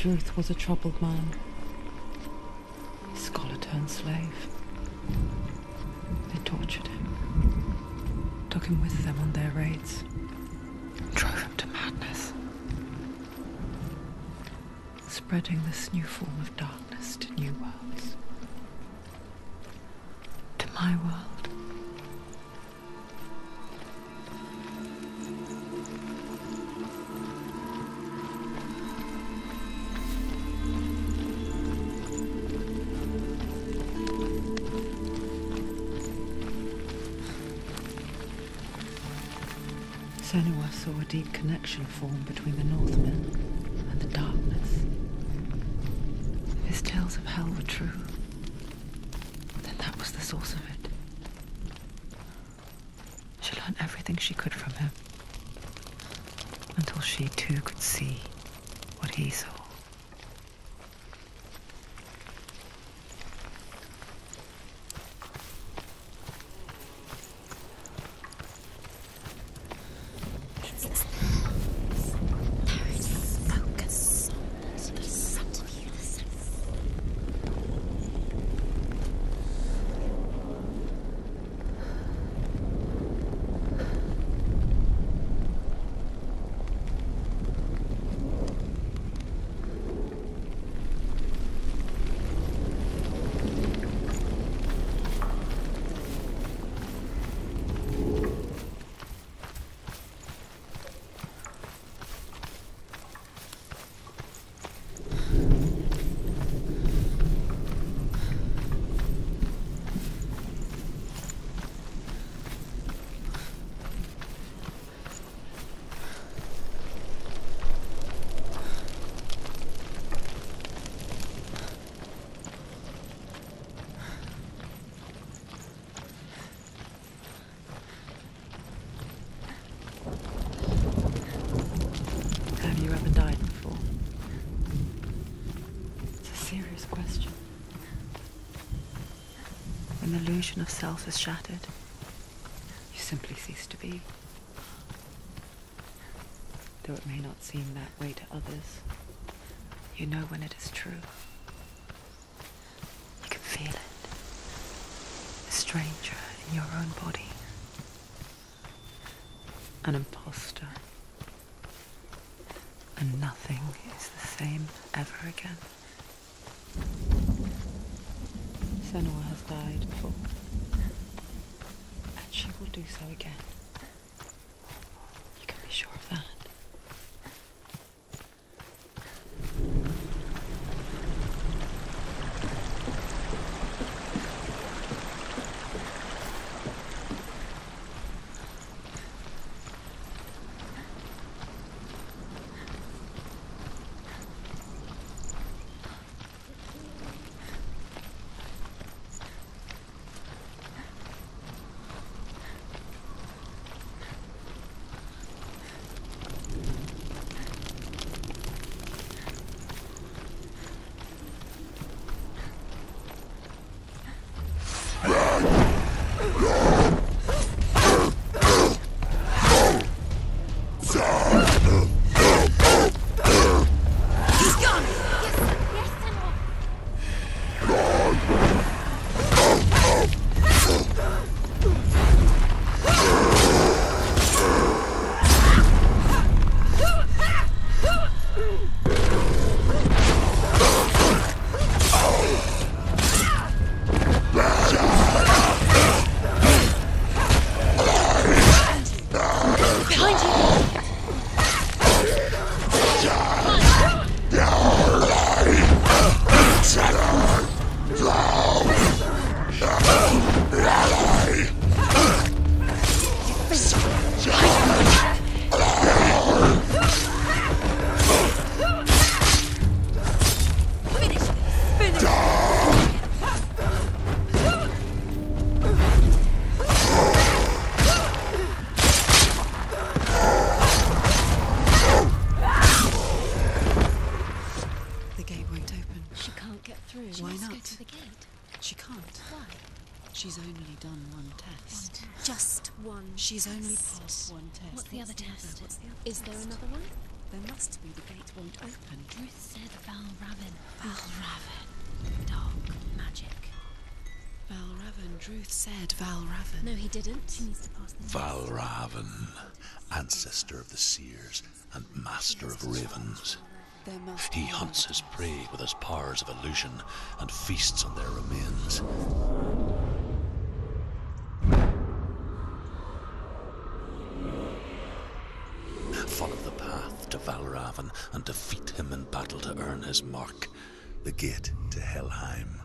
Druth was a troubled man. Scholar turned slave. They tortured him, took him with them on their raids, drove him to madness, spreading this new form of darkness to new worlds. To my world. Senua saw a deep connection form between the Northmen and the darkness. If his tales of hell were true, then that was the source of it. She learned everything she could from him, until she too could see what he saw. Have you ever died before? It's a serious question. When the illusion of self is shattered, you simply cease to be. Though it may not seem that way to others, you know when it is true. You can feel it. A stranger in your own body. An imposter. And nothing is the same ever again. Senua has died before, and she will do so again. You can be sure of that. She's only done one test. Just one. She's only passed one test. What's the other test? Is there another one? There must be. The gate won't open. Ruth said Valravn. Valravn. Dark magic. Valravn. Druth said Valravn. No, he didn't. She needs to pass the test. Valravn, ancestor of the seers and master of ravens. There must He be hunts his another prey with his powers of illusion and feasts on their remains. Follow the path to Valravn and defeat him in battle to earn his mark, the gate to Helheim.